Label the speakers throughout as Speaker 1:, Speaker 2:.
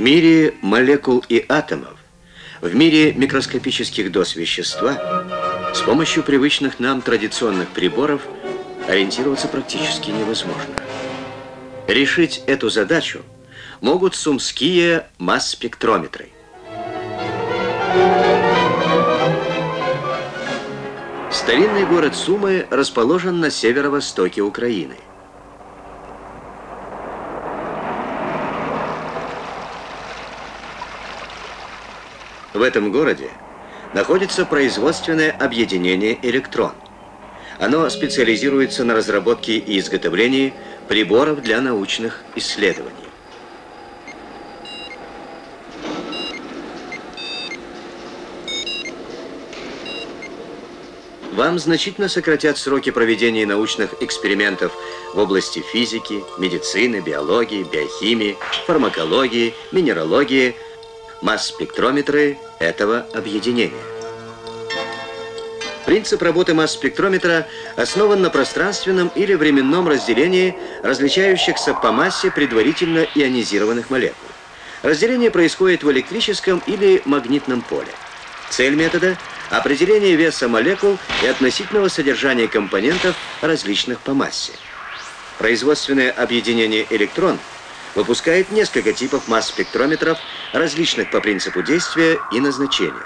Speaker 1: мире молекул и атомов, в мире микроскопических доз вещества, с помощью привычных нам традиционных приборов ориентироваться практически невозможно. Решить эту задачу могут сумские масс-спектрометры. Старинный город Сумы расположен на северо-востоке Украины. В этом городе находится производственное объединение «Электрон». Оно специализируется на разработке и изготовлении приборов для научных исследований. Вам значительно сократят сроки проведения научных экспериментов в области физики, медицины, биологии, биохимии, фармакологии, минералогии, масс-спектрометры этого объединения. Принцип работы масс-спектрометра основан на пространственном или временном разделении различающихся по массе предварительно ионизированных молекул. Разделение происходит в электрическом или магнитном поле. Цель метода – определение веса молекул и относительного содержания компонентов, различных по массе. Производственное объединение «Электрон» выпускает несколько типов масс-спектрометров, различных по принципу действия и назначению.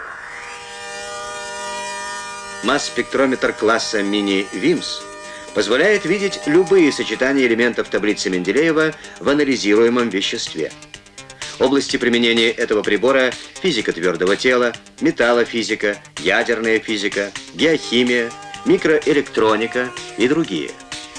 Speaker 1: Масс-спектрометр класса мини-ВИМС позволяет видеть любые сочетания элементов таблицы Менделеева в анализируемом веществе. Области применения этого прибора – физика твердого тела, металлофизика, ядерная физика, геохимия, микроэлектроника и другие.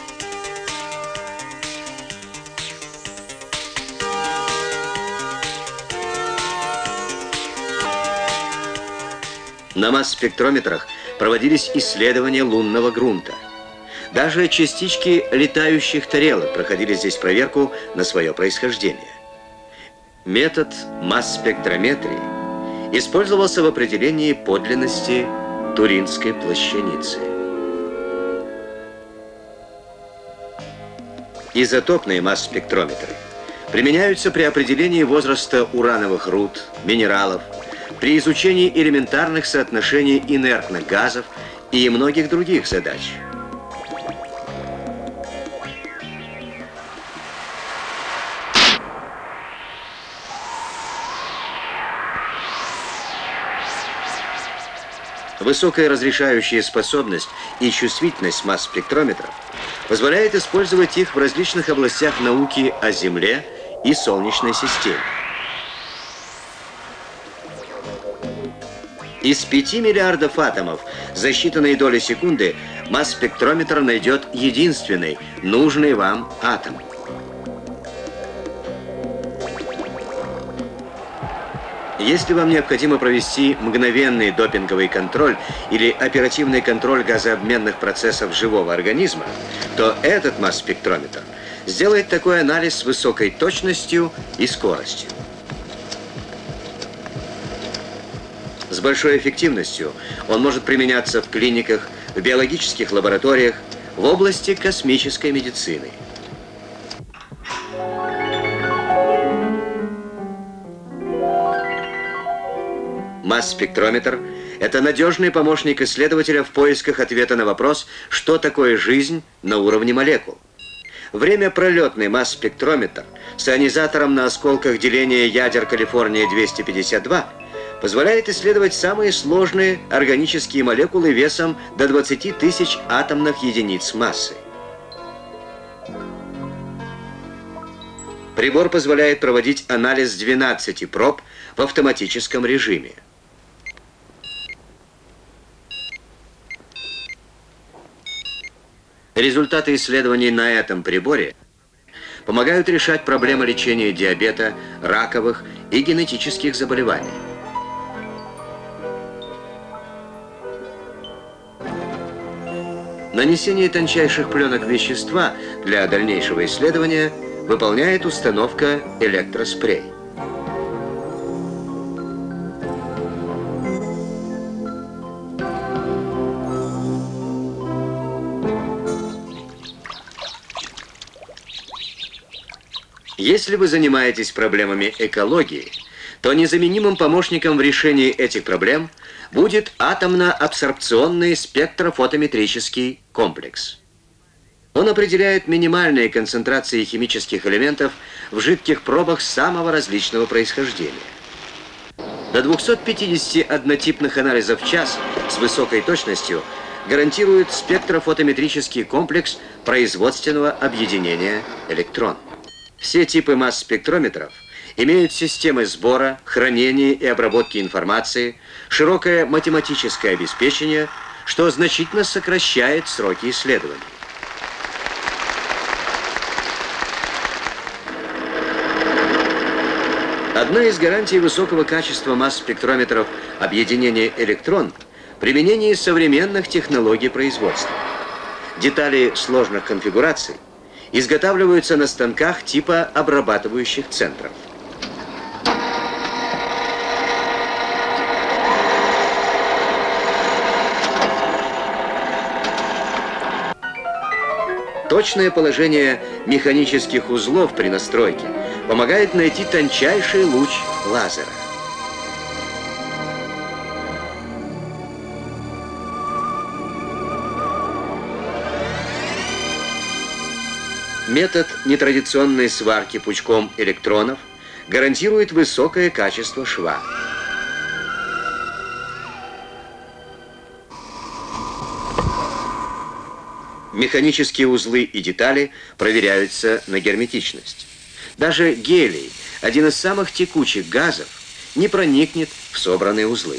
Speaker 1: На масс-спектрометрах проводились исследования лунного грунта. Даже частички летающих тарелок проходили здесь проверку на свое происхождение. Метод масс-спектрометрии использовался в определении подлинности Туринской плащаницы. Изотопные масс-спектрометры применяются при определении возраста урановых руд, минералов, при изучении элементарных соотношений инертных газов и многих других задач. Высокая разрешающая способность и чувствительность масс-спектрометров позволяет использовать их в различных областях науки о Земле и Солнечной системе. Из 5 миллиардов атомов за считанные доли секунды масс-спектрометр найдет единственный, нужный вам атом. Если вам необходимо провести мгновенный допинговый контроль или оперативный контроль газообменных процессов живого организма, то этот масс-спектрометр сделает такой анализ с высокой точностью и скоростью. С большой эффективностью он может применяться в клиниках, в биологических лабораториях, в области космической медицины. Масс-спектрометр – это надежный помощник исследователя в поисках ответа на вопрос, что такое жизнь на уровне молекул. Время пролетный масс-спектрометр с ионизатором на осколках деления ядер Калифорния-252 позволяет исследовать самые сложные органические молекулы весом до 20 тысяч атомных единиц массы. Прибор позволяет проводить анализ 12 проб в автоматическом режиме. Результаты исследований на этом приборе помогают решать проблемы лечения диабета, раковых и генетических заболеваний. Нанесение тончайших пленок вещества для дальнейшего исследования выполняет установка электроспрей. Если вы занимаетесь проблемами экологии, то незаменимым помощником в решении этих проблем будет атомно-абсорбционный спектрофотометрический комплекс. Он определяет минимальные концентрации химических элементов в жидких пробах самого различного происхождения. До 250 однотипных анализов в час с высокой точностью гарантирует спектрофотометрический комплекс производственного объединения «Электрон». Все типы масс-спектрометров имеют системы сбора, хранения и обработки информации, широкое математическое обеспечение, что значительно сокращает сроки исследований. Одна из гарантий высокого качества масс-спектрометров объединения «Электрон» – применение современных технологий производства. Детали сложных конфигураций изготавливаются на станках типа обрабатывающих центров. Точное положение механических узлов при настройке помогает найти тончайший луч лазера. Метод нетрадиционной сварки пучком электронов гарантирует высокое качество шва. Механические узлы и детали проверяются на герметичность. Даже гелий, один из самых текучих газов, не проникнет в собранные узлы.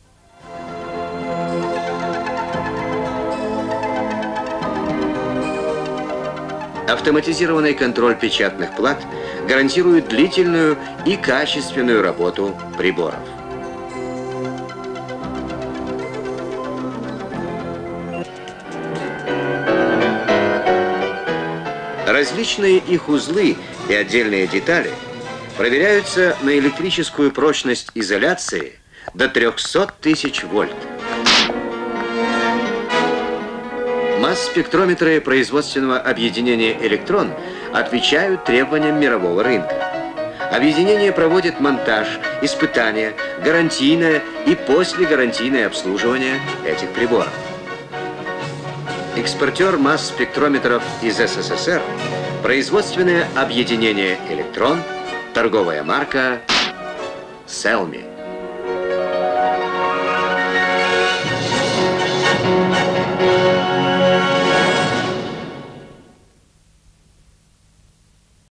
Speaker 1: Автоматизированный контроль печатных плат гарантирует длительную и качественную работу приборов. Различные их узлы и отдельные детали проверяются на электрическую прочность изоляции до 300 тысяч вольт. Масс-спектрометры производственного объединения «Электрон» отвечают требованиям мирового рынка. Объединение проводит монтаж, испытания, гарантийное и послегарантийное обслуживание этих приборов. Экспортер масс-спектрометров из СССР, производственное объединение «Электрон», торговая марка «Селми».